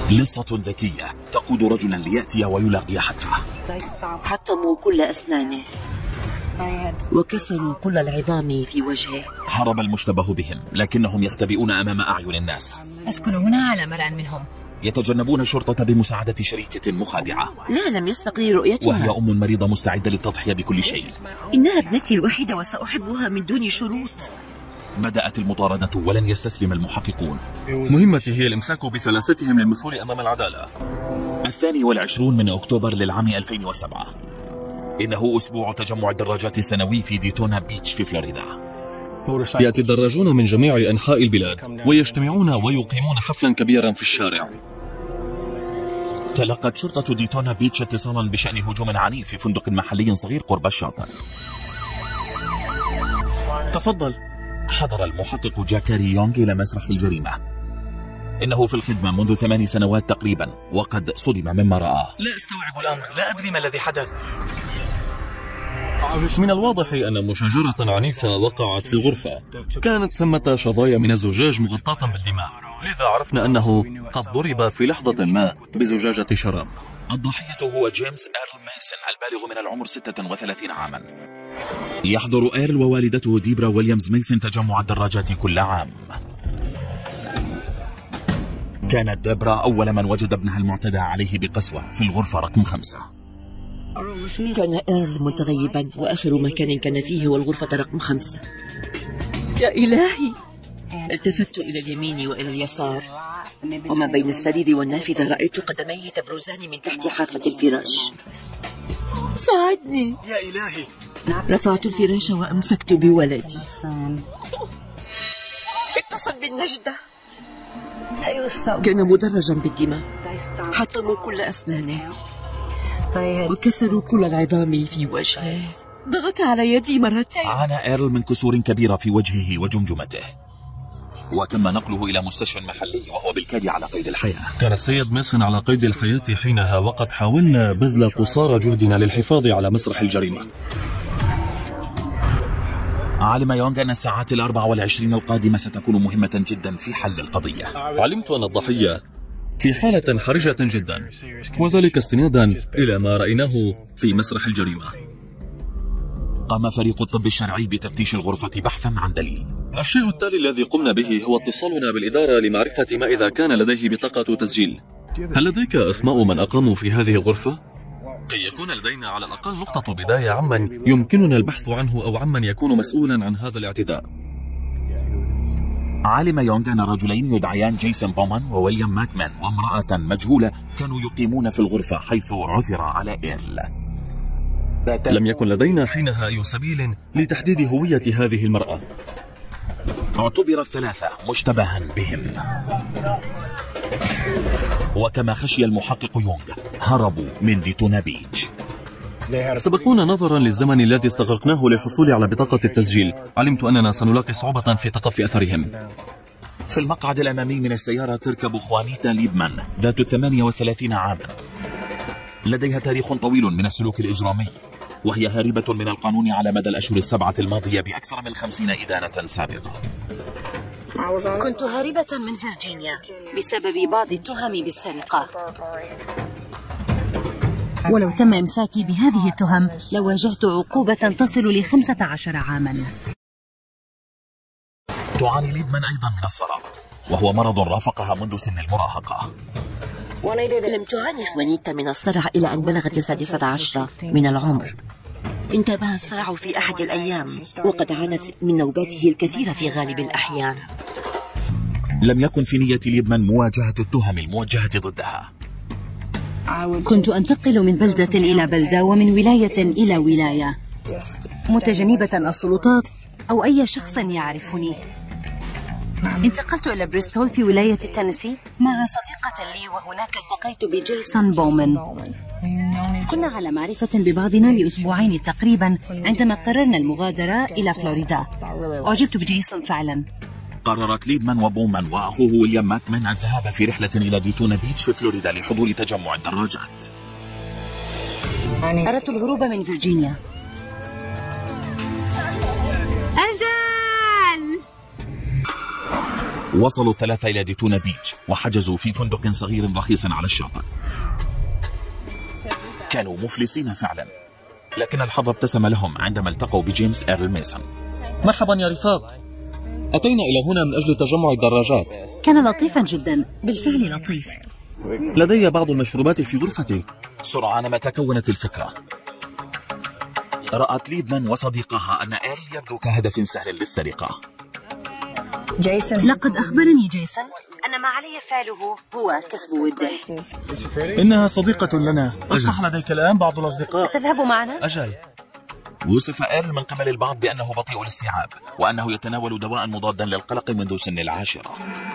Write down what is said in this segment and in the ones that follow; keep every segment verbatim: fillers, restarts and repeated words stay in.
لصة ذكية تقود رجلا ليأتي ويلاقي حتفه. حطموا كل أسنانه وكسروا كل العظام في وجهه. هرب المشتبه بهم لكنهم يختبئون أمام أعين الناس. أسكن هنا على مرأى منهم. يتجنبون الشرطة بمساعدة شريكة مخادعة. لا، لم يسبق لي رؤيتها. وهي أم مريضة مستعدة للتضحية بكل شيء. إنها ابنتي الوحيدة وسأحبها من دون شروط. بدأت المطاردة ولن يستسلم المحققون. مهمتي هي الإمساك بثلاثتهم للمثول أمام العدالة. الثاني والعشرون من أكتوبر للعام ألفين وسبعة. إنه أسبوع تجمع الدراجات السنوي في ديتونا بيتش في فلوريدا. يأتي الدراجون من جميع أنحاء البلاد ويجتمعون ويقيمون حفلا كبيرا في الشارع. تلقت شرطة ديتونا بيتش اتصالا بشأن هجوم عنيف في فندق محلي صغير قرب الشاطئ. تفضل. حضر المحقق جاكاري يونغ إلى مسرح الجريمة. إنه في الخدمة منذ ثمان سنوات تقريبا وقد صدم مما رآه. لا أستوعب الأمر، لا أدري ما الذي حدث. من الواضح أن مشاجرة عنيفة وقعت في الغرفة. كانت ثمة شظايا من الزجاج مغطاة بالدماء، لذا عرفنا أنه قد ضرب في لحظة ما بزجاجة شراب. الضحية هو جيمس إيرل ميسون البالغ من العمر ستة وثلاثين عاما. يحضر إيرل ووالدته ديبرا ويليامز ميسون تجمع الدراجات كل عام. كانت ديبرا أول من وجد ابنها المعتدى عليه بقسوة في الغرفة رقم خمسة. كان إيرل متغيبا وآخر مكان كان فيه هو الغرفة رقم خمسة. يا إلهي! التفت إلى اليمين وإلى اليسار، وما بين السرير والنافذة رأيت قدميه تبرزان من تحت حافة الفراش. ساعدني يا إلهي! رفعت الفراش وأمسكت بولدي. اتصل بالنجدة. كان مدرجا بالدماء. حطموا كل أسنانه وكسروا كل العظام في وجهه. ضغط على يدي مرتين. عانى إيرل من كسور كبيرة في وجهه وجمجمته، وتم نقله إلى مستشفى محلي وهو بالكاد على قيد الحياة. كان السيد ميسون على قيد الحياة حينها، وقد حاولنا بذل قصارى جهدنا للحفاظ على مسرح الجريمة. علم يونغ أن الساعات الأربع والعشرين القادمة ستكون مهمة جدا في حل القضية. علمت أن الضحية في حالة حرجة جدا، وذلك استنادا إلى ما رأيناه في مسرح الجريمة. قام فريق الطب الشرعي بتفتيش الغرفة بحثا عن دليل. الشيء التالي الذي قمنا به هو اتصالنا بالإدارة لمعرفة ما إذا كان لديه بطاقة تسجيل. هل لديك أسماء من أقاموا في هذه الغرفة؟ كي يكون لدينا على الأقل نقطة بداية عمن يمكننا البحث عنه أو عمن يكون مسؤولا عن هذا الاعتداء. علم يونغ أن رجلين يدعيان جيسون بومان وويليام ماكمان وامرأة مجهولة كانوا يقيمون في الغرفة حيث عثر على إيرل. لم يكن لدينا حينها أي سبيل لتحديد هوية هذه المرأة. اعتبر الثلاثة مشتبها بهم، وكما خشي المحقق يونغ هربوا من ديتونا بيتش. سبقونا نظرا للزمن الذي استغرقناه للحصول على بطاقة التسجيل. علمت أننا سنلاقي صعوبة في تقفي أثرهم. في المقعد الأمامي من السيارة تركب خوانيتا ليبمان ذات الثمانية وثلاثين عاما. لديها تاريخ طويل من السلوك الإجرامي، وهي هاربة من القانون على مدى الأشهر السبعة الماضية بأكثر من خمسين إدانة سابقة. كنت هاربة من فيرجينيا بسبب بعض التهم بالسرقة، ولو تم إمساكي بهذه التهم لواجهت عقوبة تصل لخمسة عشر عاما. تعاني ليبمان أيضا من الصرع، وهو مرض رافقها منذ سن المراهقة. لم تعاني خوانيتا من الصرع إلى أن بلغت السادسة عشرة من العمر. انتابها الصرع في أحد الأيام، وقد عانت من نوباته الكثيرة في غالب الأحيان. لم يكن في نية ليبمان مواجهة التهم الموجهة ضدها. كنت أنتقل من بلدة إلى بلدة ومن ولاية إلى ولاية، متجنبة السلطات أو أي شخص يعرفني. انتقلت إلى بريستول في ولاية تينيسي مع صديقة لي، وهناك التقيت بجيسون بومان. كنا على معرفة ببعضنا لأسبوعين تقريبا عندما قررنا المغادرة إلى فلوريدا. أعجبت بجيسون فعلا. قررت ليبمان وبومان وأخوه ويليام ماكمان الذهاب في رحلة إلى ديتونا بيتش في فلوريدا لحضور تجمع الدراجات. أردت الهروب من فيرجينيا. أجل! وصلوا الثلاثة إلى ديتونا بيتش وحجزوا في فندق صغير رخيص على الشاطئ. كانوا مفلسين فعلا، لكن الحظ ابتسم لهم عندما التقوا بجيمس إيرل ميسون. مرحبا يا رفاق، أتينا إلى هنا من أجل تجمع الدراجات. كان لطيفا جدا، بالفعل لطيف. لدي بعض المشروبات في غرفتي. سرعان ما تكونت الفكرة. رأت ليبمان وصديقها أن إيرل يبدو كهدف سهل للسرقة. لقد أخبرني جيسون أن ما علي فعله هو كسب وده. إنها صديقة لنا. أصبح لديك الآن بعض الأصدقاء. تذهب معنا؟ أجل. وصف إيرل من قبل البعض بأنه بطيء الاستيعاب، وأنه يتناول دواء مضادا للقلق منذ سن العاشرة.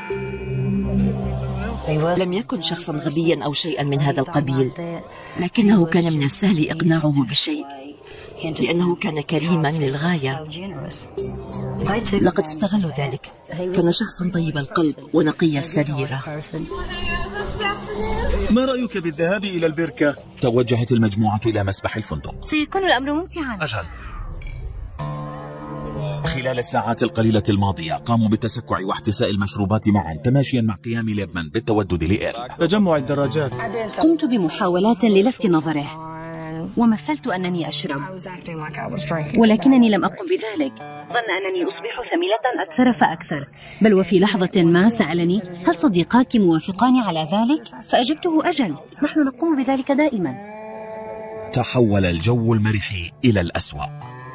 لم يكن شخصا غبيا أو شيئا من هذا القبيل، لكنه كان من السهل إقناعه بشيء، لأنه كان كريما للغاية. لقد استغلوا ذلك. كان شخصا طيب القلب ونقي السريرة. ما رأيك بالذهاب إلى البركة؟ توجهت المجموعة إلى مسبح الفندق. سيكون الأمر ممتعا. أجل. خلال الساعات القليلة الماضية قاموا بالتسكع واحتساء المشروبات معا، تماشيا مع قيام ليبمان بالتودد لإيرل. تجمع الدراجات. قمت بمحاولات للفت نظره ومثلت أنني أشرب، ولكنني لم أقم بذلك. ظن أنني أصبح ثميلة أكثر فأكثر، بل وفي لحظة ما سألني: هل صديقاك موافقان على ذلك؟ فأجبته: أجل، نحن نقوم بذلك دائما. تحول الجو المرح إلى الأسوأ.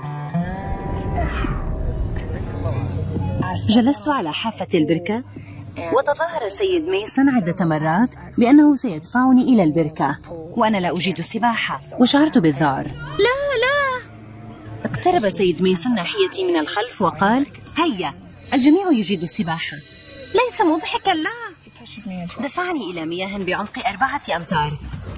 جلست على حافة البركة، وتظاهر السيد ميسون عدة مرات بأنه سيدفعني إلى البركة، وأنا لا أجيد السباحة، وشعرت بالذعر. لا لا. اقترب سيد ميسون ناحيتي من الخلف وقال: هيا، الجميع يجيد السباحة. ليس مضحكا، لا. دفعني إلى مياه بعمق أربعة أمتار،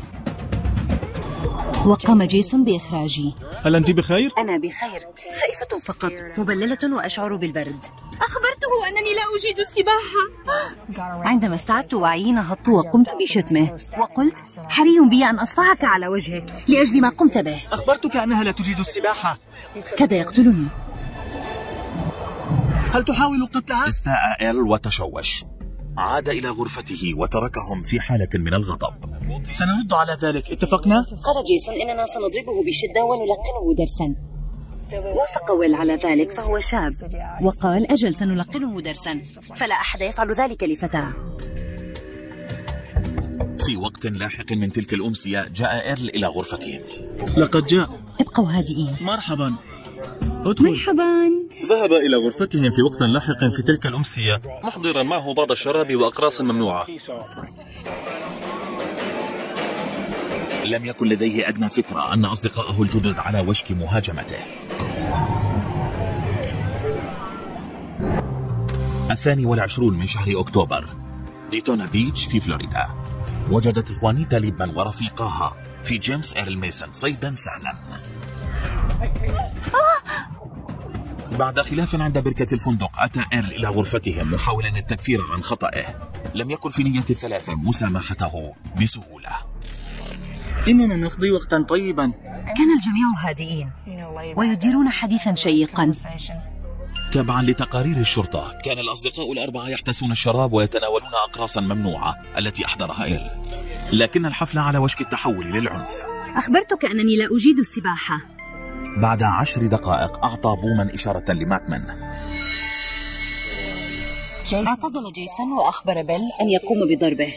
وقام جيسون بإخراجي. هل أنت بخير؟ أنا بخير، خائفة فقط، مبللة وأشعر بالبرد. أخبرته أنني لا أجيد السباحة. عندما استعدت وعيي نهضت وقمت بشتمه، وقلت: حري بي أن أصفعك على وجهك لأجل ما قمت به. أخبرتك أنها لا تجيد السباحة. كاد يقتلني. هل تحاول قتلها؟ استاء إيرل وتشوش. عاد إلى غرفته وتركهم في حالة من الغضب. سنرد على ذلك، اتفقنا؟ قال جيسون إننا سنضربه بشدة ونلقنه درسا. وافق ويل على ذلك، فهو شاب، وقال: أجل، سنلقنه درسا، فلا أحد يفعل ذلك لفتاة. في وقت لاحق من تلك الأمسية جاء إيرل إلى غرفتهم. لقد جاء. ابقوا هادئين. مرحبا. ادخل. مرحبا. ذهب إلى غرفتهم في وقت لاحق في تلك الأمسية، محضرا معه بعض الشراب وأقراص ممنوعة. لم يكن لديه أدنى فكرة أن أصدقائه الجدد على وشك مهاجمته. الثاني والعشرون من شهر أكتوبر، ديتونا بيتش في فلوريدا. وجدت خوانيتا ليبمان ورفيقاها في جيمس إيرل ميسون صيدا سهلا. بعد خلاف عند بركة الفندق، أتى إيرل إلى غرفتهم محاولا التكفير عن خطئه. لم يكن في نية الثلاثة مسامحته بسهولة. إننا نقضي وقتا طيبا. كان الجميع هادئين ويديرون حديثا شيقا. تبعا لتقارير الشرطة، كان الأصدقاء الأربعة يحتسون الشراب ويتناولون أقراصا ممنوعة التي أحضرها إيرل، لكن الحفل على وشك التحول للعنف. أخبرتك أنني لا أجيد السباحة. بعد عشر دقائق أعطى بومان إشارة لماكمان. اعتدل جيسون وأخبر بيل أن يقوم بضربه.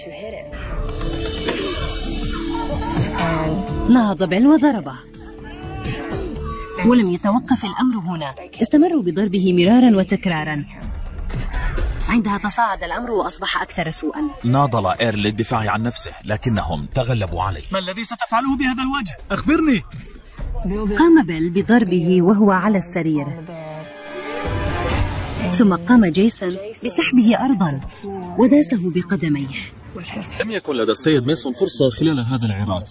نهض بيل وضربه، ولم يتوقف الأمر هنا. استمروا بضربه مرارا وتكرارا. عندها تصاعد الأمر وأصبح أكثر سوءا. ناضل إيرل للدفاع عن نفسه، لكنهم تغلبوا عليه. ما الذي ستفعله بهذا الوجه؟ أخبرني. قام بيل بضربه وهو على السرير، ثم قام جيسون بسحبه أرضا وداسه بقدميه. لم يكن لدى السيد ميسون فرصة خلال هذا العراك.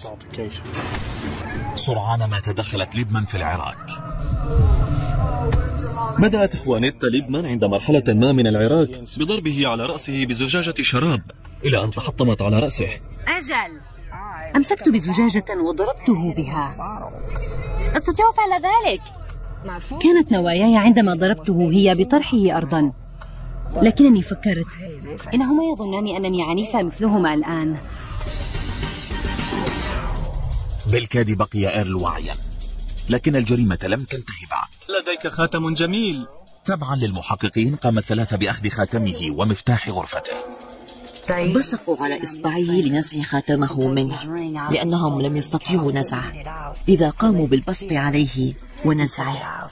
سرعان ما تدخلت ليبمان في العراك. بدأت خوانيتا ليبمان عند مرحلة ما من العراك بضربه على رأسه بزجاجة شراب إلى أن تحطمت على رأسه. أجل. أمسكت بزجاجة وضربته بها. أستطيع فعل ذلك. كانت نواياي عندما ضربته هي بطرحه أرضا. لكنني فكرت إنهما يظنان أنني عنيفة مثلهما الآن. بالكاد بقي إيرل واعيا، لكن الجريمة لم تنتهي بعد. لديك خاتم جميل. تبعا للمحققين قام الثلاثة بأخذ خاتمه ومفتاح غرفته. بصقوا على إصبعه لنزع خاتمه منه، لأنهم لم يستطيعوا نزعه، لذا قاموا بالبصق عليه ونزعه.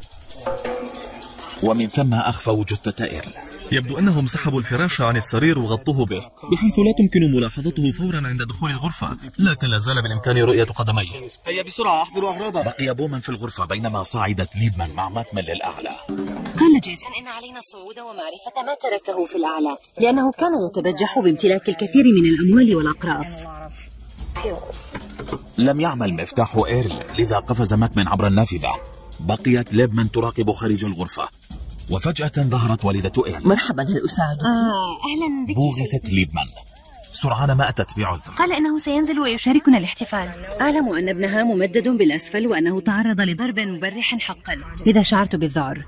ومن ثم أخفوا جثة إيرل. يبدو أنهم سحبوا الفراش عن السرير وغطوه به، بحيث لا تمكن ملاحظته فورا عند دخول الغرفة، لكن لا زال بالإمكان رؤية قدميه. هيا بسرعة أحضروا أغراضه. بقي بومان في الغرفة بينما صعدت ليبمان مع ماكمان للأعلى. قال جيسون إن علينا الصعود ومعرفة ما تركه في الأعلى، لأنه كان يتبجح بامتلاك الكثير من الأموال والأقراص. لم يعمل مفتاح إيرل، لذا قفز ماكمان عبر النافذة. بقيت ليبمان تراقب خارج الغرفة، وفجأة ظهرت والدة إيرل. مرحبا، هل أساعدك؟ آه أهلا بك. بوغتت ليبمان. سرعان ما أتت بعذر. قال إنه سينزل ويشاركنا الاحتفال. أعلم أن ابنها ممدد بالأسفل وأنه تعرض لضرب مبرح حقا، لذا شعرت بالذعر.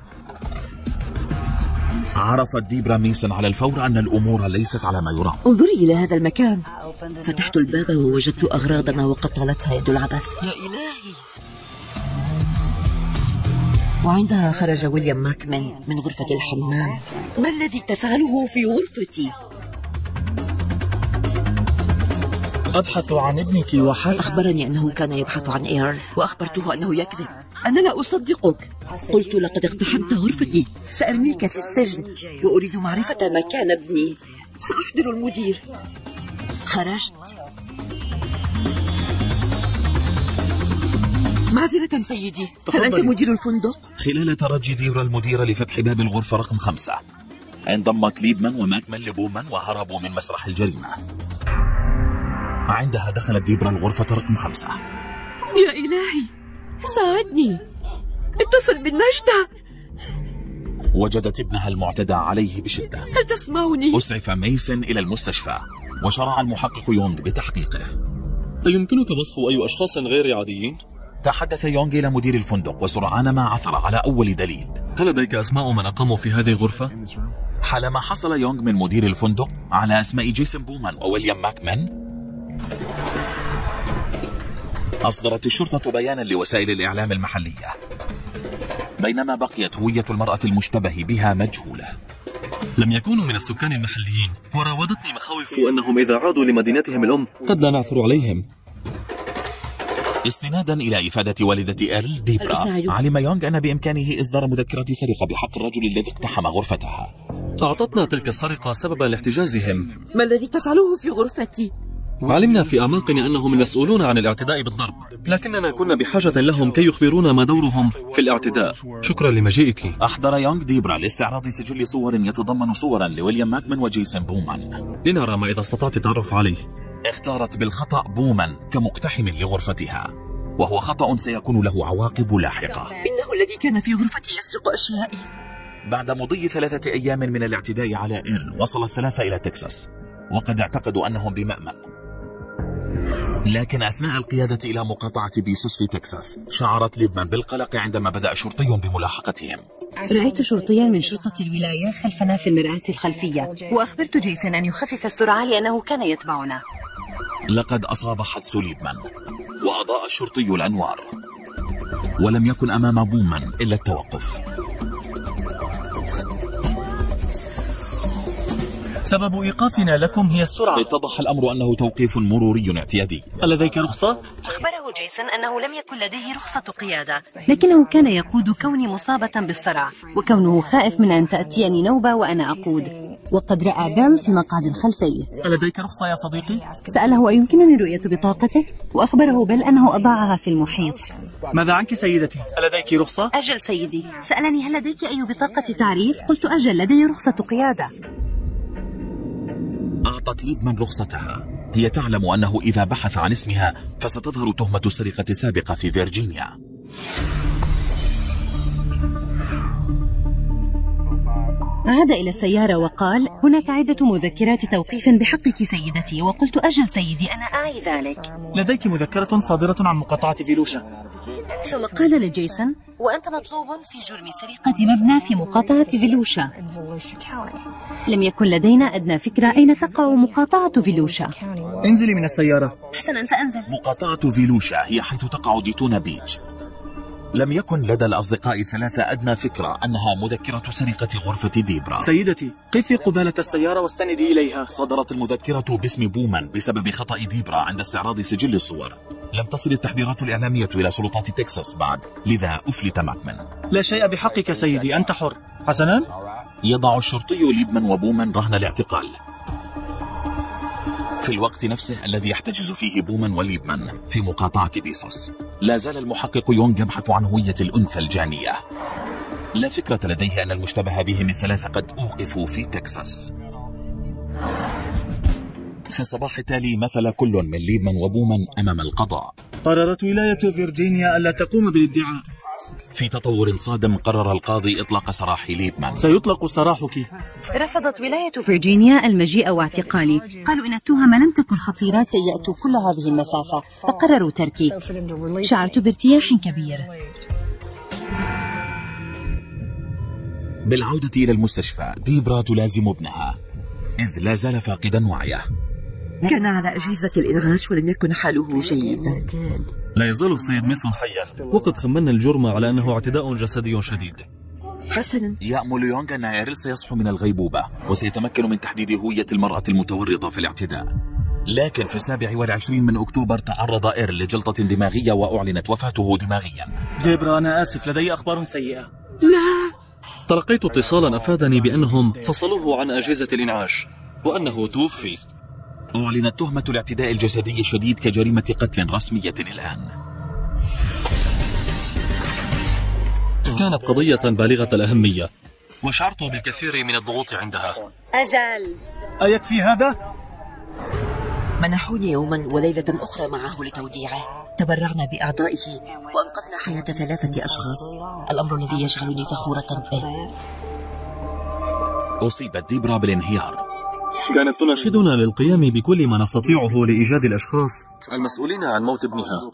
عرفت ديبرا ميسن على الفور أن الأمور ليست على ما يرام. انظري إلى هذا المكان. فتحت الباب ووجدت أغراضنا وقد طالتها يد العبث. يا إلهي. وعندها خرج ويليام ماكمان من غرفة الحمام. ما الذي تفعله في غرفتي؟ أبحث عن ابنك وحسب. أخبرني أنه كان يبحث عن إيرل، وأخبرته أنه يكذب. أنا لا أصدقك. قلت لقد اقتحمت غرفتي، سأرميك في السجن، وأريد معرفة مكان ابني. سأحضر المدير. خرجت. معذرة سيدي، هل أنت مدير الفندق؟ خلال ترجي ديبرا المدير لفتح باب الغرفة رقم خمسة، انضمت ليبمان وماكمان لبومان وهربوا من مسرح الجريمة. عندها دخلت ديبرا الغرفة رقم خمسة. يا إلهي، ساعدني، اتصل بالنجدة. وجدت ابنها المعتدى عليه بشدة. هل تسمعني؟ أسعف ميسن إلى المستشفى، وشرع المحقق يونغ بتحقيقه. أيمكنك وصف أي أشخاص غير عاديين؟ تحدث يونغ إلى مدير الفندق وسرعان ما عثر على أول دليل. هل لديك أسماء من أقاموا في هذه الغرفة؟ حالما حصل يونغ من مدير الفندق على أسماء جيسون بومان وويليام ماكمان، أصدرت الشرطة بيانا لوسائل الإعلام المحلية، بينما بقيت هوية المرأة المشتبه بها مجهولة. لم يكونوا من السكان المحليين، وراودتني مخاوف أنهم إذا عادوا لمدينتهم الأم قد لا نعثر عليهم. استنادا إلى إفادة والدة إيرل ديبرا، علم يونغ أن بإمكانه إصدار مذكرة سرقة بحق الرجل الذي اقتحم غرفتها. أعطتنا تلك السرقة سببا لاحتجازهم. ما الذي تفعله في غرفتي؟ علمنا في أعماقنا أنهم مسؤولون عن الاعتداء بالضرب، لكننا كنا بحاجة لهم كي يخبرونا ما دورهم في الاعتداء. شكرا لمجيئك. أحضر يونغ ديبرا لاستعراض سجل صور يتضمن صورا لويليام ماكمان وجيسون بومان، لنرى ما إذا استطعت التعرف عليه. اختارت بالخطأ بومان كمقتحم لغرفتها، وهو خطأ سيكون له عواقب لاحقة. إنه الذي كان في غرفتي يسرق أشيائي. بعد مضي ثلاثة أيام من الاعتداء على إيرل، وصل الثلاثة إلى تكساس، وقد اعتقدوا أنهم بمأمن. لكن أثناء القيادة إلى مقاطعة بيسوس في تكساس، شعرت ليبمان بالقلق عندما بدأ شرطي بملاحقتهم. رأيت شرطيا من شرطة الولاية خلفنا في المرآة الخلفية، وأخبرت جيسون أن يخفف السرعة لأنه كان يتبعنا. لقد أصاب حدس ليبمان، وأضاء الشرطي الأنوار، ولم يكن أمام بومان إلا التوقف. سبب إيقافنا لكم هي السرعة. اتضح الأمر أنه توقيف مروري اعتيادي. هل لديك رخصة؟ أخبره جيسون أنه لم يكن لديه رخصة قيادة، لكنه كان يقود كوني مصابة بالصرع، وكونه خائف من أن تأتيني نوبة وأنا أقود، وقد رأى بيل في المقعد الخلفي. هل لديك رخصة يا صديقي؟ سأله أيمكنني رؤية بطاقته، وأخبره بيل أنه أضاعها في المحيط. ماذا عنك سيدتي؟ هل لديك رخصة؟ أجل سيدي. سألني هل لديك أي بطاقة تعريف؟ قلت أجل، لدي رخصة قيادة. أعطت ليبمان رخصتها. هي تعلم أنه إذا بحث عن اسمها فستظهر تهمة السرقة السابقة في فيرجينيا. عاد إلى السيارة وقال: هناك عدة مذكرات توقيف بحقك سيدتي. وقلت: أجل سيدي، أنا أعي ذلك. لديك مذكرة صادرة عن مقاطعة فيلوشا. ثم قال لجيسون: وأنت مطلوب في جرم سرقة مبنى في مقاطعة فيلوشا. لم يكن لدينا أدنى فكرة أين تقع مقاطعة فيلوشا. انزلي من السيارة. حسناً، سأنزل. مقاطعة فيلوشا هي حيث تقع ديتونا بيتش. لم يكن لدى الأصدقاء الثلاثة أدنى فكرة أنها مذكرة سرقة غرفة ديبرا. سيدتي، قفي قبالة السيارة واستندي إليها. صدرت المذكرة باسم بومان بسبب خطأ ديبرا عند استعراض سجل الصور. لم تصل التحذيرات الإعلامية إلى سلطات تكساس بعد، لذا أفلت ماكمان. لا شيء بحقك سيدي، أنت حر. حسناً. يضع الشرطي ليبمان وبومان رهن الاعتقال. في الوقت نفسه الذي يحتجز فيه بومان وليبمان في مقاطعة بيسوس، لا زال المحقق يونغ يبحث عن هوية الأنثى الجانية. لا فكرة لديه أن المشتبه بهم الثلاثة قد أوقفوا في تكساس. في الصباح التالي مثل كل من ليبمان وبومان أمام القضاء. قررت ولاية فيرجينيا ألا تقوم بالادعاء. في تطور صادم قرر القاضي إطلاق سراح ليبمان. سيطلق سراحك. رفضت ولاية فيرجينيا المجيء واعتقالي. قالوا إن التهمة لم تكن خطيرة كي يأتوا كل هذه المسافة، فقرروا تركي. شعرت بارتياح كبير. بالعودة إلى المستشفى، ديبرا تلازم ابنها إذ لا زال فاقدا وعيه. كان على أجهزة الإنعاش ولم يكن حاله جيدا. لا يزال السيد ميسون حيا، وقد خمنا الجرم على أنه اعتداء جسدي شديد. حسنا. يأمل يونغ أن إيرل سيصحو من الغيبوبة وسيتمكن من تحديد هوية المرأة المتورطة في الاعتداء. لكن في السابع والعشرين من أكتوبر تعرض إيرل لجلطة دماغية وأعلنت وفاته دماغيا. ديبرا، أنا آسف، لدي أخبار سيئة. لا. تلقيت اتصالا أفادني بأنهم فصلوه عن أجهزة الإنعاش وأنه توفي. أعلنت تهمة الاعتداء الجسدي الشديد كجريمة قتل رسمية الآن. كانت قضية بالغة الأهمية وشعرت بالكثير من الضغوط عندها. أجل. أيكفي هذا؟ منحوني يوما وليلة أخرى معه لتوديعه. تبرعنا بأعضائه وأنقذنا حياة ثلاثة أشخاص، الأمر الذي يجعلني فخورة به. أصيبت ديبرا بالانهيار. كانت تناشدنا للقيام بكل ما نستطيعه لإيجاد الأشخاص المسؤولين عن موت ابنها.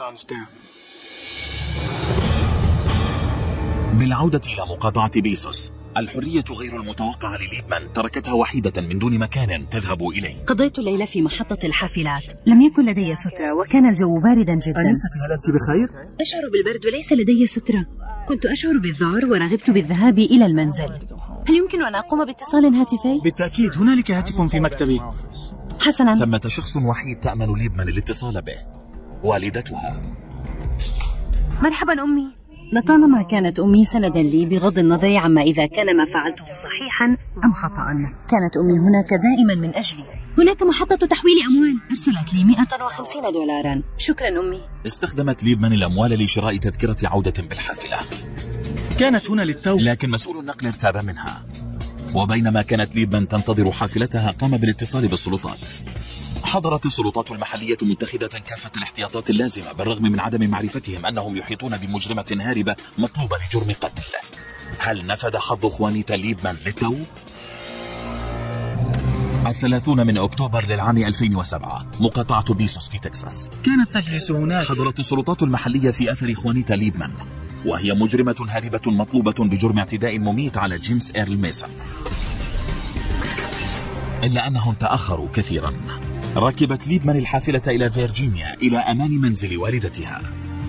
بالعودة إلى مقاطعة بيسوس، الحرية غير المتوقعة لليبمان تركتها وحيدة من دون مكان تذهب إليه. قضيت الليلة في محطة الحافلات. لم يكن لدي سترة وكان الجو باردا جدا. أنستي، هل أنت بخير؟ أشعر بالبرد وليس لدي سترة. كنت أشعر بالذعر ورغبت بالذهاب إلى المنزل. هل يمكن أن أقوم باتصال هاتفي؟ بالتأكيد، هنالك هاتف في مكتبي. حسنا. ثمة شخص وحيد تأمن ليبمان الاتصال به، والدتها. مرحبا أمي. لطالما كانت أمي سندا لي بغض النظر عما إذا كان ما فعلته صحيحا أم خطأ. كانت أمي هناك دائما من أجلي. هناك محطة تحويل أموال أرسلت لي مئة وخمسين دولارا. شكرا أمي. استخدمت ليبمان الأموال لشراء تذكرة عودة بالحافلة. كانت هنا للتو، لكن مسؤول النقل ارتاب منها. وبينما كانت ليبمان تنتظر حافلتها قام بالاتصال بالسلطات. حضرت السلطات المحلية متخذة كافة الاحتياطات اللازمة بالرغم من عدم معرفتهم أنهم يحيطون بمجرمة هاربة مطلوبة لجرم قتل. هل نفذ حظ خوانيتا ليبمان للتو؟ الثلاثون من أكتوبر للعام ألفين وسبعة، مقاطعة بيسوس في تكساس. كانت تجلس هناك. حضرت السلطات المحلية في أثر خوانيتا ليبمان، وهي مجرمة هاربة مطلوبة بجرم اعتداء مميت على جيمس إيرل ميسون. إلا أنهم تأخروا كثيرا. ركبت ليبمان الحافلة إلى فيرجينيا إلى أمان منزل والدتها.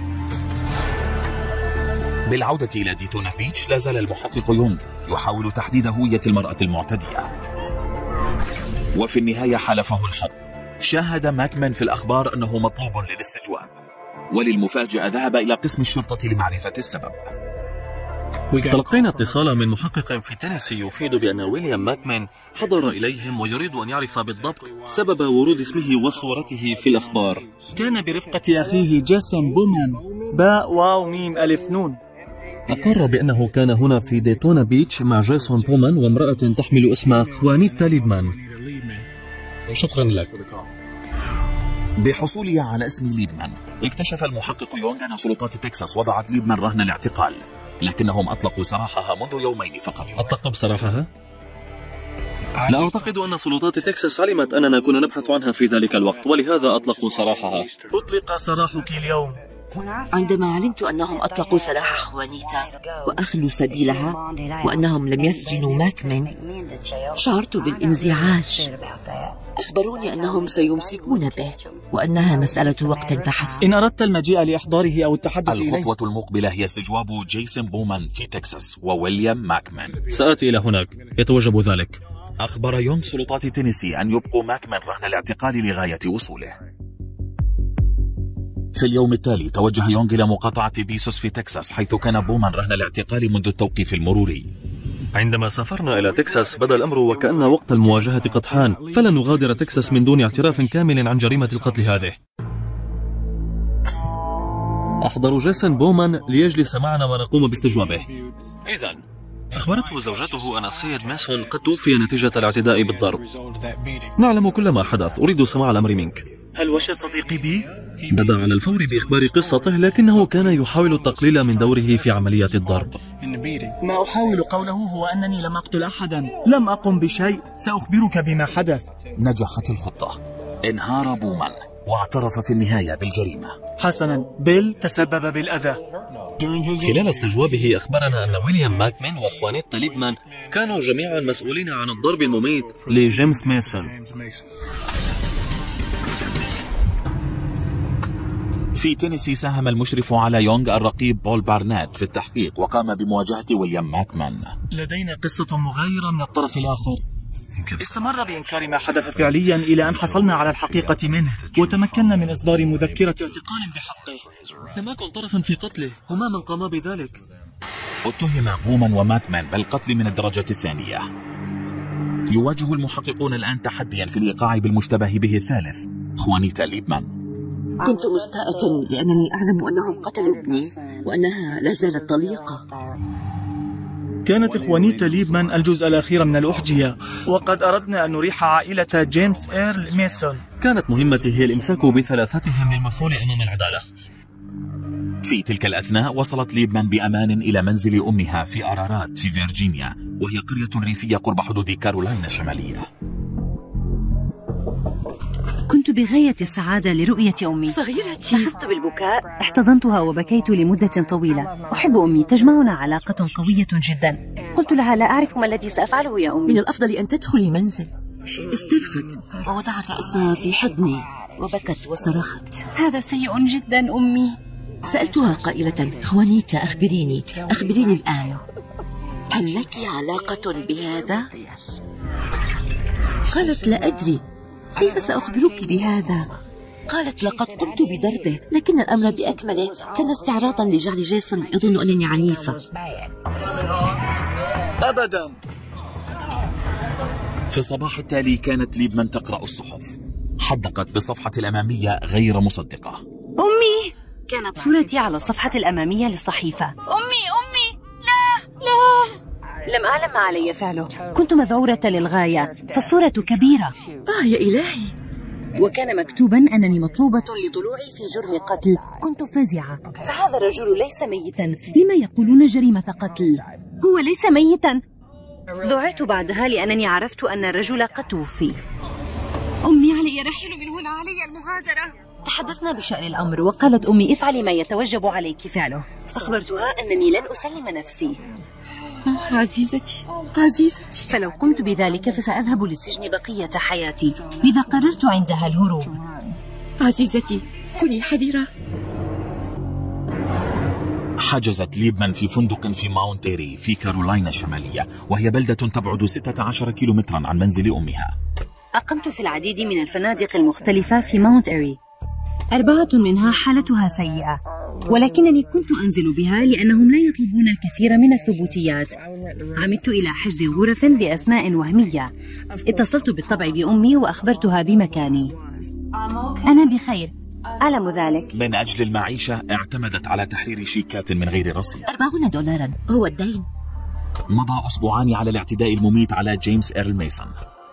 بالعودة إلى ديتونا بيتش، لا زال المحقق يونغ يحاول تحديد هوية المرأة المعتدية. وفي النهاية حالفه الحظ. شاهد ماكمان في الأخبار أنه مطلوب للاستجواب، وللمفاجأة ذهب إلى قسم الشرطة لمعرفة السبب. تلقينا اتصالا من محقق في تينيسي يفيد بأن ويليام ماكمان حضر إليهم ويريد أن يعرف بالضبط سبب ورود اسمه وصورته في الأخبار. كان برفقة أخيه جيسون بومان، باء واو ميم ألف نون. أقر بأنه كان هنا في ديتونا بيتش مع جيسون بومان وامرأة تحمل اسم خوانيتا ليبمان. شكرا لك. بحصوله على اسم ليبمان، اكتشف المحقق يونغ أن سلطات تكساس وضعت ليبمان رهن الاعتقال، لكنهم أطلقوا سراحها منذ يومين فقط. أطلقوا بسراحها؟ لا أعتقد أن سلطات تكساس علمت أننا كنا نبحث عنها في ذلك الوقت، ولهذا أطلقوا سراحها. أطلق سراحك اليوم. عندما علمت أنهم أطلقوا سراح خوانيتا وأخلوا سبيلها وأنهم لم يسجنوا ماكمن شعرت بالانزعاج. أخبروني أنهم سيمسكون به وأنها مسألة وقت فحسب. إن أردت المجيء لإحضاره أو التحدث إليه. الخطوة المقبلة هي استجواب جيسون بومان في تكساس وويليام ماكمان. سآتي إلى هناك، يتوجب ذلك. أخبر يونغ سلطات تينيسي أن يبقوا ماكمان رهن الاعتقال لغاية وصوله. في اليوم التالي توجه يونغ إلى مقاطعة بيسوس في تكساس، حيث كان بومان رهن الاعتقال منذ التوقيف المروري. عندما سافرنا إلى تكساس بدا الأمر وكأن وقت المواجهة قد حان، فلن نغادر تكساس من دون اعتراف كامل عن جريمة القتل هذه. أحضروا جيسون بومان ليجلس معنا ونقوم باستجوابه. إذن أخبرته زوجته أن السيد ماسون قد توفي نتيجة الاعتداء بالضرب. نعلم كل ما حدث، أريد سماع الأمر منك. هل وشى صديقي بي؟ بدأ على الفور بإخبار قصته، لكنه كان يحاول التقليل من دوره في عملية الضرب. ما أحاول قوله هو أنني لم أقتل أحدا، لم أقم بشيء، سأخبرك بما حدث. نجحت الخطة، انهار بومان واعترف في النهاية بالجريمة. حسنا، بيل تسبب بالأذى. خلال استجوابه أخبرنا أن ويليام ماكمان وأخوانيتا ليبمان كانوا جميعا مسؤولين عن الضرب المميت لجيمس ميسون. في تينيسي ساهم المشرف على يونغ الرقيب بول بارنات في التحقيق وقام بمواجهة ويليام ماكمان. لدينا قصة مغايرة من الطرف الآخر. استمر بإنكار ما حدث فعليا إلى أن حصلنا على الحقيقة منه وتمكنا من إصدار مذكرة اعتقال بحقه. لم أكن طرفا في قتله، هما من قاما بذلك. اتهم بومان وماكمان بالقتل من الدرجة الثانية. يواجه المحققون الآن تحديا في الإيقاع بالمشتبه به الثالث، خوانيتا ليبمان. كنت مستاءة لأنني أعلم أنهم قتلوا ابني وأنها لا زالت طليقة. كانت إخوانيتا ليبمان الجزء الأخير من الأحجية، وقد أردنا أن نريح عائلة جيمس إيرل ميسون. كانت مهمتي هي الإمساك بثلاثتهم للمثول أمام العدالة. في تلك الأثناء وصلت ليبمان بأمان إلى منزل أمها في أرارات في فيرجينيا، وهي قرية ريفية قرب حدود كارولاينا الشمالية. كنت بغاية السعادة لرؤية أمي. صغيرتي. أخذت بالبكاء، احتضنتها وبكيت لمدة طويلة. أحب أمي، تجمعنا علاقة قوية جدا. قلت لها لا أعرف ما الذي سأفعله يا أمي. من الأفضل أن تدخلي المنزل. استرخت ووضعت رأسها في حضني وبكت وصرخت. هذا سيء جدا أمي. سألتها قائلة: خوانيتا، أخبريني أخبريني الآن، هل لك علاقة بهذا؟ قالت: لا أدري، كيف سأخبرك بهذا؟ قالت: لقد قمت بضربه، لكن الأمر بأكمله كان استعراضا لجعل جيسون يظن أنني عنيفة. أبدا. في الصباح التالي كانت ليبمان تقرأ الصحف، حدقت بالصفحة الأمامية غير مصدقة. أمي! كانت صورتي على الصفحة الأمامية للصحيفة. أمي أمي لا لا لم أعلم ما علي فعله، كنت مذعورة للغاية، فالصورة كبيرة. آه يا إلهي. وكان مكتوبا أنني مطلوبة لضلوعي في جرم قتل. كنت فزعة، فهذا الرجل ليس ميتا، لما يقولون جريمة قتل؟ هو ليس ميتا. ذعرت بعدها لأنني عرفت أن الرجل قد توفي. أمي، علي الرحيل من هنا، علي المغادرة. تحدثنا بشأن الأمر، وقالت أمي: افعلي ما يتوجب عليك فعله. أخبرتها أنني لن أسلم نفسي. آه عزيزتي عزيزتي. فلو قمت بذلك فسأذهب للسجن بقية حياتي، لذا قررت عندها الهروب. عزيزتي، كوني حذرة. حجزت ليبمان في فندق في ماونت إيري في كارولاينا الشمالية، وهي بلدة تبعد ستة عشر كيلومترا عن منزل أمها. أقمت في العديد من الفنادق المختلفة في ماونت إيري، أربعة منها حالتها سيئة، ولكنني كنت أنزل بها لأنهم لا يطلبون الكثير من الثبوتيات. عمدت إلى حجز غرف بأسماء وهمية. اتصلت بالطبع بأمي وأخبرتها بمكاني. أنا بخير، أعلم ذلك. من أجل المعيشة اعتمدت على تحرير شيكات من غير رصيد. أربعون دولارا هو الدين. مضى أسبوعان على الاعتداء المميت على جيمس إيرل ميسون.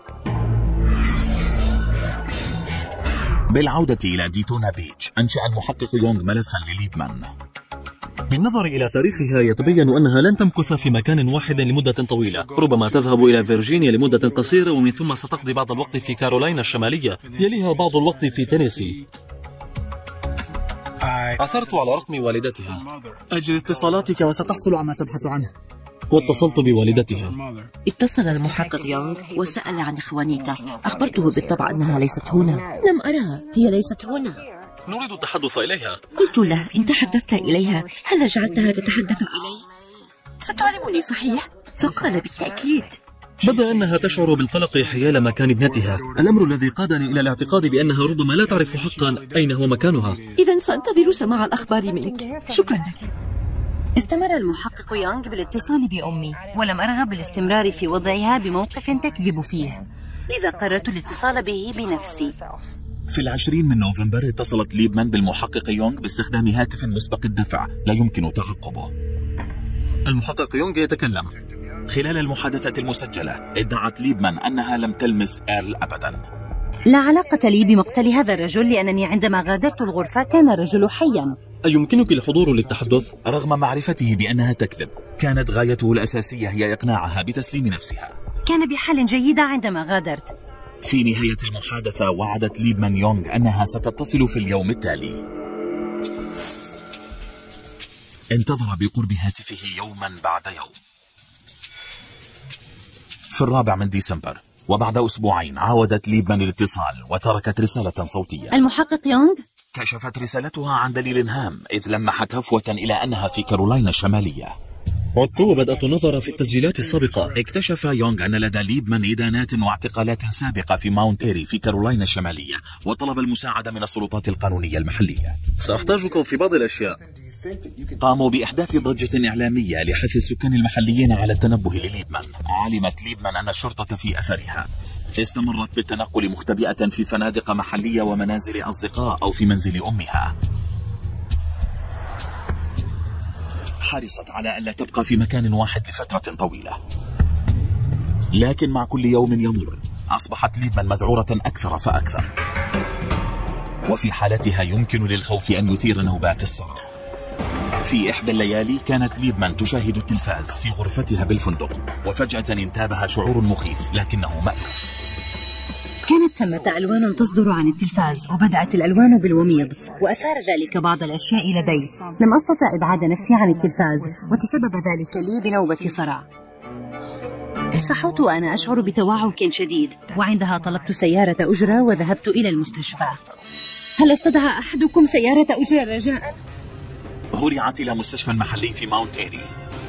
بالعودة إلى ديتونا بيتش أنشأ المحقق يونغ ملفا لليبمان. بالنظر إلى تاريخها يتبين أنها لن تمكث في مكان واحد لمدة طويلة، ربما تذهب إلى فيرجينيا لمدة قصيرة ومن ثم ستقضي بعض الوقت في كارولاينا الشمالية، يليها بعض الوقت في تينيسي. عثرت على رقم والدتها. أجل اتصالاتك وستحصل عما تبحث عنه. واتصلت بوالدتها. اتصل المحقق يونغ وسأل عن خوانيتا. أخبرته بالطبع أنها ليست هنا. لم أرها، هي ليست هنا. نريد التحدث إليها. قلت له إن تحدثت إليها هل جعلتها تتحدث إلي؟ ستعلمني صحيح؟ فقال بالتأكيد. بدا أنها تشعر بالقلق حيال مكان ابنتها، الأمر الذي قادني إلى الاعتقاد بأنها ربما لا تعرف حقا أين هو مكانها. إذا سأنتظر سماع الأخبار منك. شكرا لك. استمر المحقق يونغ بالاتصال بأمي، ولم أرغب بالاستمرار في وضعها بموقف تكذب فيه، لذا قررت الاتصال به بنفسي. في العشرين من نوفمبر اتصلت ليبمان بالمحقق يونغ باستخدام هاتف مسبق الدفع لا يمكن تعقبه. المحقق يونغ يتكلم. خلال المحادثة المسجلة ادعت ليبمان أنها لم تلمس إيرل أبدا. لا علاقة لي بمقتل هذا الرجل، لأنني عندما غادرت الغرفة كان الرجل حيا. أيمكنك الحضور للتحدث؟ رغم معرفته بأنها تكذب، كانت غايته الأساسية هي إقناعها بتسليم نفسها. كان بحال جيدة عندما غادرت. في نهاية المحادثة وعدت ليبمان يونغ أنها ستتصل في اليوم التالي. انتظر بقرب هاتفه يوما بعد يوم. في الرابع من ديسمبر وبعد أسبوعين عاودت ليبمان الاتصال وتركت رسالة صوتية. المحقق يونغ؟ كشفت رسالتها عن دليل هام إذ لمحت هفوة إلى أنها في كارولاينا الشمالية. عدت وبدأت النظر في التسجيلات السابقة. اكتشف يونغ أن لدى ليبمان إدانات واعتقالات سابقة في ماونت إيري في كارولاينا الشمالية، وطلب المساعدة من السلطات القانونية المحلية. سأحتاجكم في بعض الأشياء. قاموا بإحداث ضجة إعلامية لحث السكان المحليين على التنبه لليبمان. علمت ليبمان أن الشرطة في أثرها. استمرت بالتنقل مختبئة في فنادق محلية ومنازل أصدقاء أو في منزل أمها. حرصت على ألا تبقى في مكان واحد لفترة طويلة. لكن مع كل يوم يمر أصبحت ليبمان مذعورة أكثر فأكثر، وفي حالتها يمكن للخوف أن يثير نوبات الصرع. في إحدى الليالي كانت ليبمان تشاهد التلفاز في غرفتها بالفندق، وفجأة انتابها شعور مخيف لكنه مألوف. كانت ثمة ألوان تصدر عن التلفاز، وبدعت الألوان بالوميض، وأثار ذلك بعض الأشياء لدي. لم أستطع إبعاد نفسي عن التلفاز، وتسبب ذلك لي بنوبة صرع. صحوت وأنا أشعر بتوعك شديد، وعندها طلبت سيارة أجرة وذهبت إلى المستشفى. هل استدعى أحدكم سيارة أجرة رجاء؟ هرعت إلى مستشفى محلي في ماونت إيري.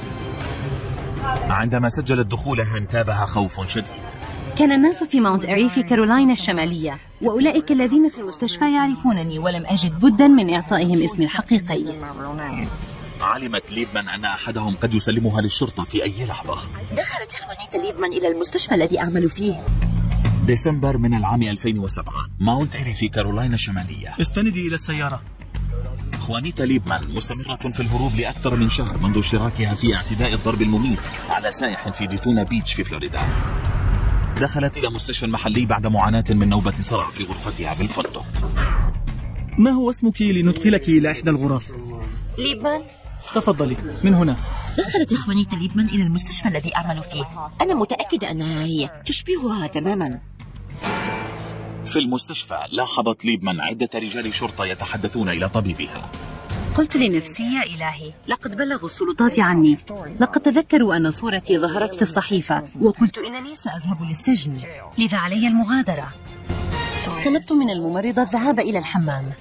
عندما سجلت دخولها انتابها خوف شديد. كان الناس في ماونت إيري في كارولاينا الشمالية، وأولئك الذين في المستشفى يعرفونني، ولم أجد بدا من إعطائهم اسمي الحقيقي. علمت ليبمان أن أحدهم قد يسلمها للشرطة في أي لحظة. دخلت خوانيتا ليبمان إلى المستشفى الذي أعمل فيه. ديسمبر من العام ألفين وسبعة، ماونت إيري في كارولاينا الشمالية. استندي إلى السيارة. خوانيتا ليبمان مستمرة في الهروب لأكثر من شهر منذ اشتراكها في اعتداء الضرب المميت على سائح في ديتونا بيتش في فلوريدا. دخلت إلى مستشفى محلي بعد معاناة من نوبة صرع في غرفتها بالفندق. ما هو اسمك لندخلك إلى إحدى الغرف؟ ليبمان. تفضلي من هنا. دخلت خوانيتا ليبمان إلى المستشفى الذي أعمل فيه. أنا متأكدة أنها هي، تشبهها تماما. في المستشفى لاحظت ليبمان عدة رجال شرطة يتحدثون إلى طبيبها. قلت لنفسي يا إلهي، لقد بلغوا السلطات عني، لقد تذكروا أن صورتي ظهرت في الصحيفة، وقلت إنني سأذهب للسجن، لذا علي المغادرة. طلبت من الممرضة الذهاب إلى الحمام.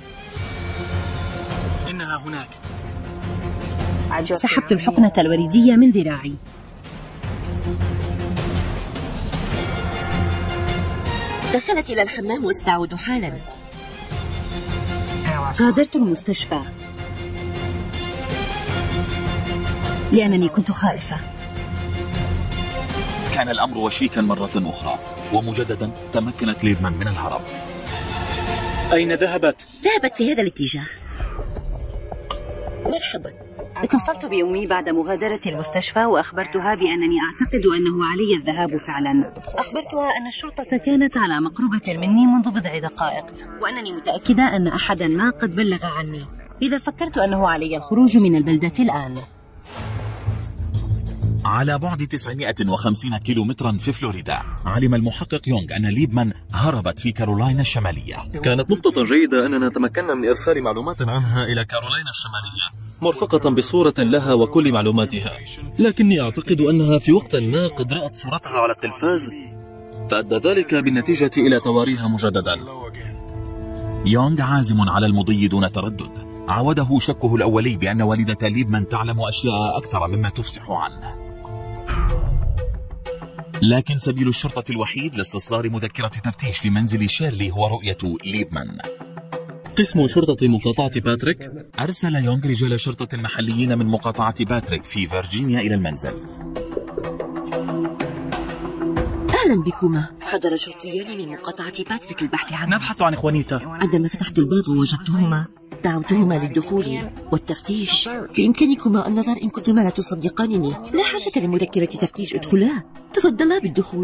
إنها هناك. سحبت الحقنة الوريدية من ذراعي. دخلت إلى الحمام وستعود حالا. غادرت المستشفى لأنني كنت خائفة. كان الأمر وشيكا مرة أخرى، ومجددا تمكنت ليبمان من الهرب. أين ذهبت؟ ذهبت في هذا الاتجاه. مرحبا. اتصلت بأمي بعد مغادرة المستشفى وأخبرتها بأنني أعتقد أنه علي الذهاب فعلا. أخبرتها أن الشرطة كانت على مقربة مني منذ بضع دقائق، وأنني متأكدة أن أحدا ما قد بلغ عني، إذا فكرت أنه علي الخروج من البلدة الآن. على بعد تسعمائة وخمسين كيلومترا في فلوريدا، علم المحقق يونغ أن ليبمان هربت في كارولاينا الشمالية. كانت نقطة جيدة أننا تمكنا من إرسال معلومات عنها إلى كارولاينا الشمالية مرفقة بصورة لها وكل معلوماتها، لكني أعتقد أنها في وقت ما قد رأت صورتها على التلفاز، فأدى ذلك بالنتيجة إلى تواريها مجددا. يونغ عازم على المضي دون تردد. عوده شكه الأولي بأن والدة ليبمان تعلم أشياء أكثر مما تفسح عنه، لكن سبيل الشرطة الوحيد لاستصدار مذكرة تفتيش لمنزل شيرلي هو رؤية ليبمان. قسم شرطة مقاطعة باتريك أرسل يونغ رجال شرطة محليين من مقاطعة باتريك في فيرجينيا إلى المنزل. أهلا بكما. حضر شرطيان من مقاطعة باتريك البحث عنه. نبحث عن إخوانيتا. عندما فتحت الباب ووجدتهما دعوتهما للدخول والتفتيش. بإمكانكما النظر إن كنتما لا تصدقانني. لا حاجة لمذكرة تفتيش، ادخلا. تفضلا بالدخول.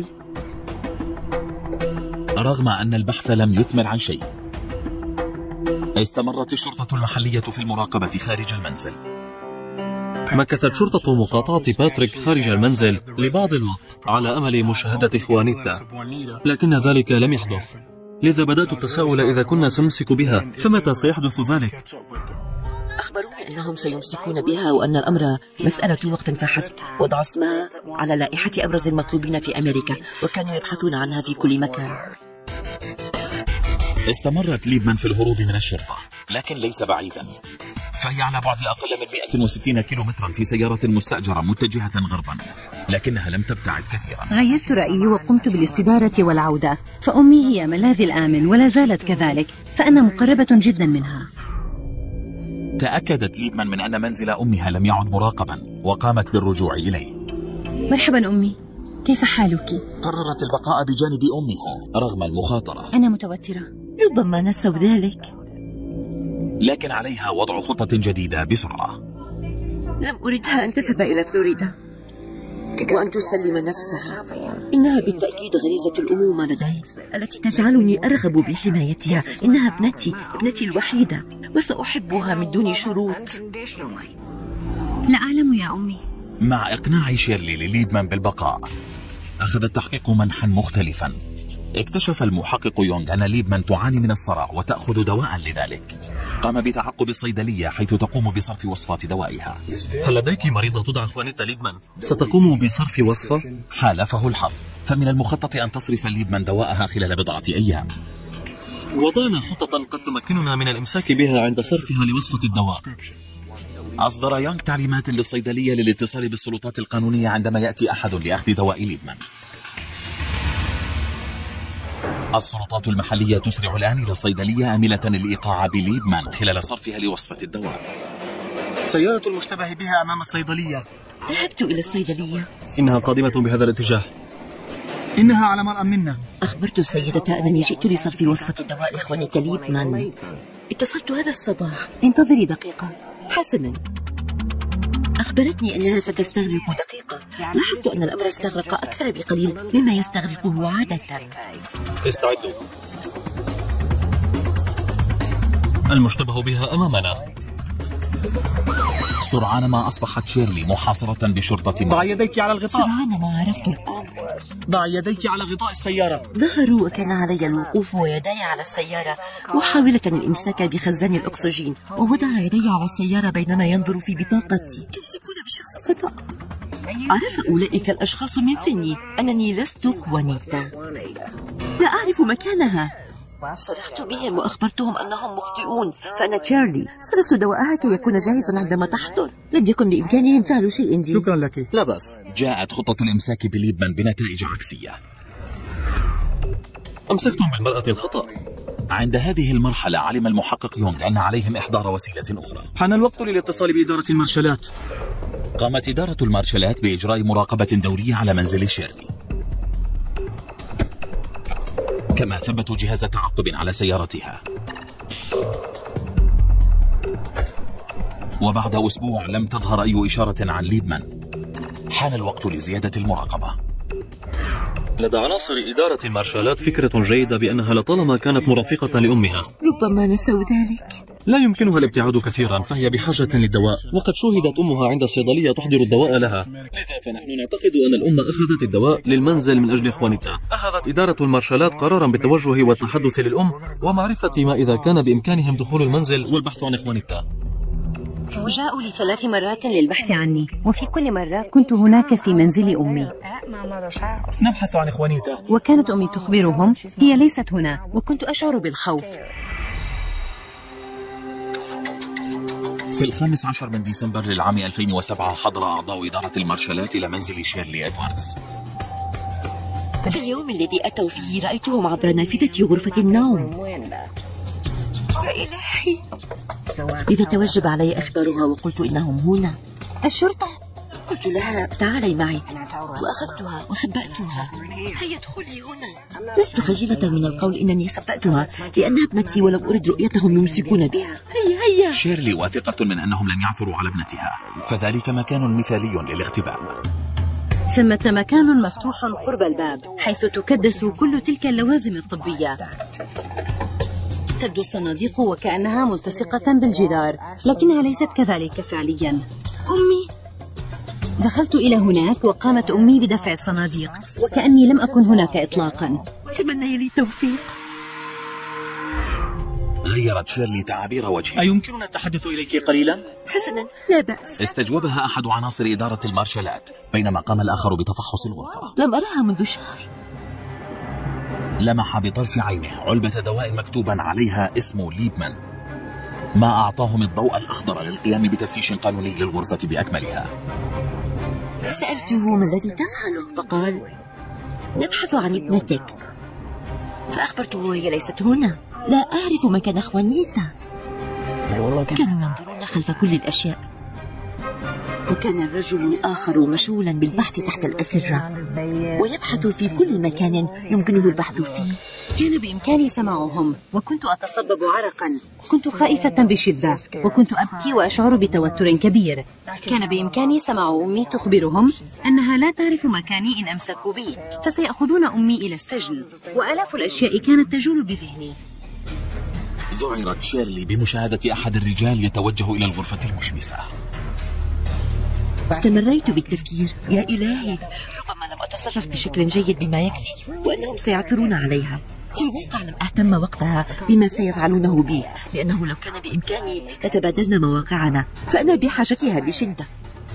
رغم أن البحث لم يثمر عن شيء، استمرت الشرطة المحلية في المراقبة خارج المنزل. مكثت شرطة مقاطعة باتريك خارج المنزل لبعض الوقت على أمل مشاهدة خوانيتا، لكن ذلك لم يحدث، لذا بدأت التساؤل إذا كنا سنمسك بها فمتى سيحدث ذلك؟ أخبروني أنهم سيمسكون بها وأن الأمر مسألة وقت فحسب. وضع اسمها على لائحة أبرز المطلوبين في أمريكا، وكانوا يبحثون عنها في كل مكان. استمرت ليبمان في الهروب من الشرطة، لكن ليس بعيدا، فهي على بعد أقل من مئة وستين كيلومترا في سيارة مستأجرة متجهة غربا، لكنها لم تبتعد كثيرا. غيرت رأيي وقمت بالاستدارة والعودة، فأمي هي ملاذي الآمن ولا زالت كذلك، فأنا مقربة جدا منها. تأكدت ليبمان من أن منزل أمها لم يعد مراقبا، وقامت بالرجوع إليه. مرحبا أمي، كيف حالك؟ قررت البقاء بجانب أمها رغم المخاطرة. أنا متوترة. ربما نسوا ذلك، لكن عليها وضع خطة جديدة بسرعة. لم أردها أن تذهب إلى فلوريدا وأن تسلم نفسها. إنها بالتأكيد غريزة الأمومة لدي التي تجعلني أرغب بحمايتها. إنها ابنتي، ابنتي الوحيدة، وسأحبها من دون شروط. لا أعلم يا أمي. مع إقناع شيرلي لليبمان بالبقاء، أخذ التحقيق منحا مختلفا. اكتشف المحقق يونغ أن ليبمان تعاني من الصرع وتأخذ دواء لذلك. قام بتعقب الصيدلية حيث تقوم بصرف وصفات دوائها. هل لديك مريضة تدعى خوانيتا ليبمان ستقوم بصرف وصفة؟ حالفه الحظ، فمن المخطط أن تصرف ليبمان دواءها خلال بضعة أيام. وضعنا خطة قد تمكننا من الإمساك بها عند صرفها لوصفة الدواء. أصدر يونغ تعليمات للصيدلية للاتصال بالسلطات القانونية عندما يأتي أحد لأخذ دواء ليبمان. السلطات المحلية تسرع الآن إلى الصيدلية آملة الإيقاع بليبمان خلال صرفها لوصفة الدواء. سيارة المشتبه بها أمام الصيدلية. ذهبت إلى الصيدلية. إنها قادمة بهذا الاتجاه. إنها على مرأى منا. أخبرت السيدة أنني جئت لصرف وصفة الدواء لإخواني ليبمان. اتصلت هذا الصباح. انتظري دقيقة. حسنا. أخبرتني أنها ستستغرق دقيقة. لاحظت أن الأمر استغرق أكثر بقليل مما يستغرقه عادة. استعدوا. المشتبه بها أمامنا. سرعان ما أصبحت شيرلي محاصرة بشرطة. ضع يديك على الغطاء. سرعان ما عرفت الآن. ضع يديك على غطاء السيارة. ظهروا وكان علي الوقوف ويداي على السيارة محاولة الإمساك بخزان الأكسجين، ووضع يدي على السيارة بينما ينظر في بطاقتي. تمسكون بالشخص الخطأ. عرف أولئك الأشخاص من سني أنني لست خوانيتا. لا أعرف مكانها. صرخت بهم وأخبرتهم أنهم مخطئون، فأنا تشارلي. صرفت دواءها كي يكون جاهزا عندما تحضر. لم يكن بإمكانهم فعل شيء دي. شكرا لك. لا بأس. جاءت خطة الإمساك بليبمان بنتائج عكسية. أمسكتم بالمرأة الخطأ. عند هذه المرحلة علم المحقق يونغ أن عليهم إحضار وسيلة أخرى. حان الوقت للاتصال بإدارة المارشالات. قامت إدارة المارشالات بإجراء مراقبة دورية على منزل شيرلي، كما ثبتوا جهاز تعقب على سيارتها. وبعد أسبوع لم تظهر أي إشارة عن ليبمان. حان الوقت لزيادة المراقبة. لدى عناصر إدارة المارشالات فكرة جيدة بأنها لطالما كانت مرافقة لأمها. ربما نسوا ذلك. لا يمكنها الابتعاد كثيرا، فهي بحاجة للدواء، وقد شوهدت أمها عند الصيدلية تحضر الدواء لها، لذا فنحن نعتقد أن الأم أخذت الدواء للمنزل من أجل إخوانها. أخذت إدارة المارشالات قرارا بالتوجه والتحدث للأم ومعرفة ما إذا كان بإمكانهم دخول المنزل والبحث عن إخوانها. جاءوا لثلاث مرات للبحث عني، وفي كل مرة كنت هناك في منزل أمي. نبحث عن إخوانيتا، وكانت أمي تخبرهم هي ليست هنا، وكنت أشعر بالخوف. في الخامس عشر من ديسمبر للعام ألفين وسبعة حضر أعضاء إدارة المارشالات إلى منزل شيرلي إدواردز. في اليوم الذي أتوا فيه رأيتهم عبر نافذة غرفة النوم. يا إلهي، إذا توجب علي إخبارها وقلت إنهم هنا. الشرطة؟ قلت لها تعالي معي، وأخذتها وخبأتها. هيا ادخلي هنا. لست خجلة من القول إنني خبأتها، لأنها ابنتي ولم أرد رؤيتهم يمسكون بها. هيا هيا. شيرلي واثقة من أنهم لن يعثروا على ابنتها، فذلك مكان مثالي للاختباء. ثمة مكان مفتوح قرب الباب، حيث تكدس كل تلك اللوازم الطبية. تبدو الصناديق وكأنها ملتصقة بالجدار، لكنها ليست كذلك فعليا. أمي! دخلت إلى هناك وقامت أمي بدفع الصناديق، وكأني لم أكن هناك إطلاقا. أتمنى لي التوفيق. غيرت شيرلي تعابير وجهها. أيمكننا التحدث إليك قليلا؟ حسنا، لا بأس. استجوبها أحد عناصر إدارة المارشالات، بينما قام الآخر بتفحص الغرفة. لم أراها منذ شهر. لمح بطرف عينه علبة دواء مكتوبا عليها اسم ليبمان، ما أعطاهم الضوء الأخضر للقيام بتفتيش قانوني للغرفة بأكملها. سألته ما الذي تفعله، فقال نبحث عن ابنتك، فأخبرته وهي ليست هنا. لا أعرف مكان إخوانيتا. كانوا ينظرون خلف كل الأشياء، وكان الرجل الآخر مشغولا بالبحث تحت الأسرة، ويبحث في كل مكان يمكنه البحث فيه. كان بإمكاني سماعهم، وكنت أتصبب عرقا. كنت خائفة بشدة، وكنت أبكي وأشعر بتوتر كبير. كان بإمكاني سماع أمي تخبرهم أنها لا تعرف مكاني إن أمسكوا بي، فسيأخذون أمي إلى السجن، وآلاف الأشياء كانت تجول بذهني. ذعرت شيرلي بمشاهدة أحد الرجال يتوجه إلى الغرفة المشمسة. استمريت بالتفكير، يا إلهي، ربما لم أتصرف بشكل جيد بما يكفي، وأنهم سيعثرون عليها. في الواقع لم أهتم وقتها بما سيفعلونه بي، لأنه لو كان بإمكاني لتبادلنا مواقعنا، فأنا بحاجتها بشدة.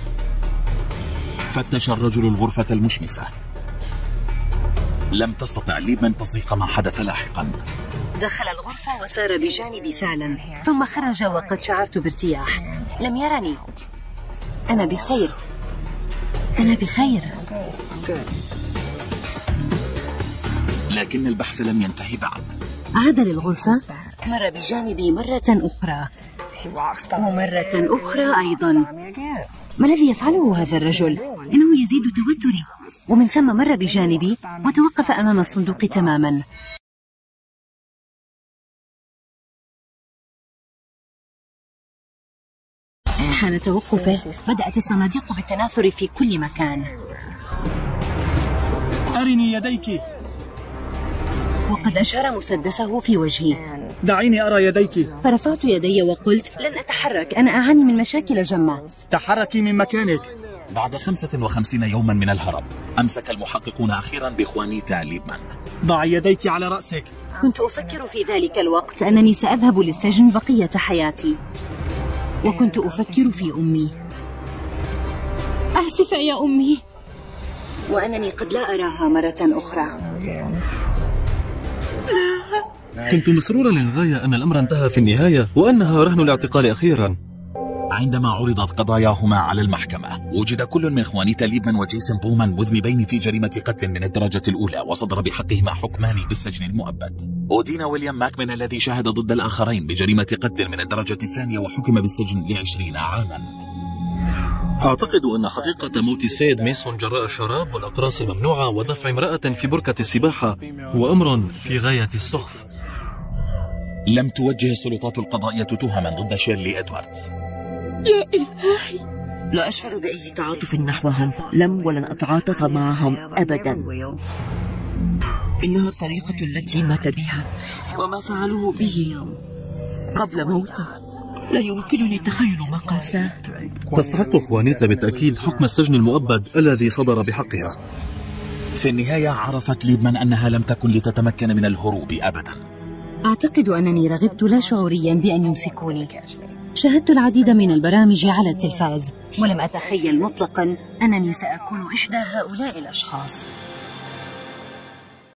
فتش الرجل الغرفة المشمسة. لم تستطع ليبمان تصديق ما حدث لاحقا. دخل الغرفة وسار بجانبي فعلا، ثم خرج وقد شعرت بارتياح. لم يرني. أنا بخير، أنا بخير. لكن البحث لم ينتهي بعد. عاد للغرفة، مر بجانبي مرة أخرى ومرة أخرى أيضا. ما الذي يفعله هذا الرجل؟ إنه يزيد توتري. ومن ثم مر بجانبي وتوقف أمام الصندوق تماما. حال توقفه بدأت الصناديق بالتناثر في كل مكان. أرني يديك. وقد أشار مسدسه في وجهي. دعيني أرى يديك. فرفعت يدي وقلت لن أتحرك، أنا أعاني من مشاكل جمة. تحركي من مكانك. بعد خمسة وخمسين يوما من الهرب، أمسك المحققون أخيرا بإخوانيتا ليبمان. ضعي يديك على رأسك. كنت أفكر في ذلك الوقت أنني سأذهب للسجن بقية حياتي، وكنت أفكر في أمي. آسفة يا أمي، وأنني قد لا أراها مرة أخرى. كنت مسرورا للغاية أن الأمر انتهى في النهاية، وأنها رهن الاعتقال أخيرا. عندما عرضت قضاياهما على المحكمة، وجد كل من إخوانيتا ليبمان وجيسون بومان مذنبين في جريمة قتل من الدرجة الأولى، وصدر بحقهما حكمان بالسجن المؤبد. ودين ويليام ماكمن الذي شهد ضد الآخرين بجريمة قتل من الدرجة الثانية وحكم بالسجن لعشرين عاما. أعتقد أن حقيقة موت السيد ميسون جراء الشراب والأقراص الممنوعة ودفع امرأة في بركة السباحة هو أمر في غاية السخف. لم توجه السلطات القضائية تهما ضد شيرلي إدواردز. يا إلهي، لا أشعر بأي تعاطف نحوهم، لم ولن أتعاطف معهم أبدا. إنها الطريقة التي مات بها وما فعلوه به قبل موته. لا يمكنني تخيل مقاساه. تستحق خوانيتا بالتأكيد حكم السجن المؤبد الذي صدر بحقها. في النهاية عرفت ليبمان أنها لم تكن لتتمكن من الهروب أبدا. أعتقد أنني رغبت لا شعوريا بأن يمسكوني. شاهدت العديد من البرامج على التلفاز ولم أتخيل مطلقا أنني سأكون إحدى هؤلاء الأشخاص.